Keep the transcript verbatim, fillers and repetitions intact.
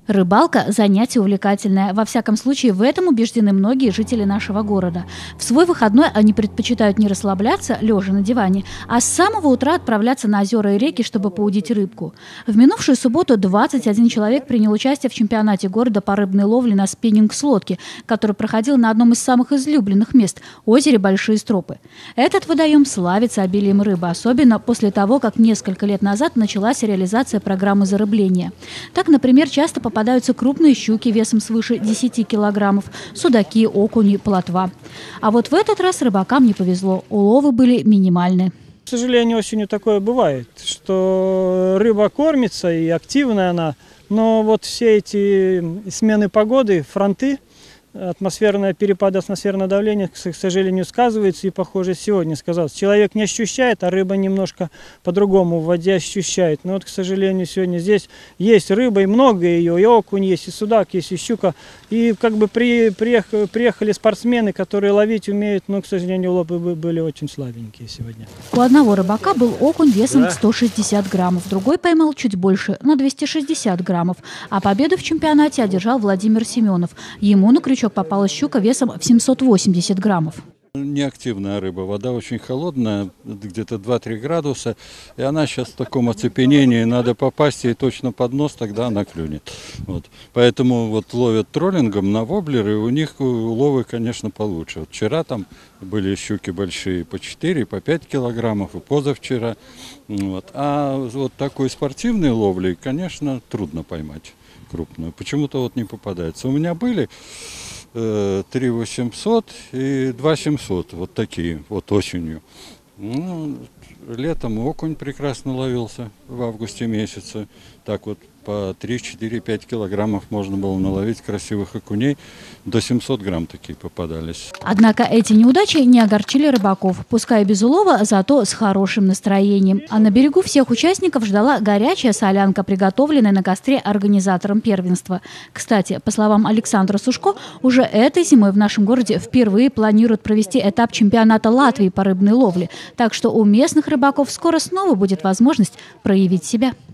Рыбалка – занятие увлекательное. Во всяком случае, в этом убеждены многие жители нашего города. В свой выходной они предпочитают не расслабляться, лежа на диване, а с самого утра отправляться на озера и реки, чтобы поудить рыбку. В минувшую субботу двадцать один человек принял участие в чемпионате города по рыбной ловле на спиннинг с лодки, который проходил на одном из самых излюбленных мест – озере Большие Стропы. Этот водоем славится обилием рыбы, особенно после того, как несколько лет назад началась реализация программы зарыбления. Так, например, часто попадаются Попадаются крупные щуки весом свыше десяти килограммов, судаки, окуни, плотва. А вот в этот раз рыбакам не повезло, уловы были минимальны. К сожалению, осенью такое бывает, что рыба кормится и активная она, но вот все эти смены погоды, фронты, атмосферное перепад атмосферного давления, к сожалению, сказывается, и, похоже, сегодня сказалось. Человек не ощущает, а рыба немножко по-другому в воде ощущает. Но вот, к сожалению, сегодня здесь есть рыба, и много ее, и окунь есть, и судак есть, и щука. И как бы при, приехали, приехали спортсмены, которые ловить умеют, но, к сожалению, уловы были очень слабенькие сегодня. У одного рыбака был окунь весом да. сто шестьдесят граммов, другой поймал чуть больше, на двести шестьдесят граммов. А победу в чемпионате одержал Владимир Семенов. Ему на крючок попалась щука весом в семьсот восемьдесят граммов. Неактивная рыба, вода очень холодная, где-то два-три градуса, и она сейчас в таком оцепенении, надо попасть ей точно под нос, тогда она клюнет. Вот. Поэтому вот ловят троллингом на воблеры, и у них уловы, конечно, получше. Вот вчера там были щуки большие по четыре, по пять килограммов, и позавчера. Вот. А вот такой спортивной ловлей, конечно, трудно поймать крупную. Почему-то вот не попадается. У меня были три восемьсот и два семьсот, вот такие, вот осенью. Ну, летом окунь прекрасно ловился в августе месяце. Так вот по три-четыре-пять килограммов можно было наловить красивых окуней. До семисот грамм такие попадались. Однако эти неудачи не огорчили рыбаков. Пускай без улова, зато с хорошим настроением. А на берегу всех участников ждала горячая солянка, приготовленная на костре организатором первенства. Кстати, по словам Александра Сушко, уже этой зимой в нашем городе впервые планируют провести этап чемпионата Латвии по рыбной ловле. Так что у местных рыбаков скоро снова будет возможность проявить себя.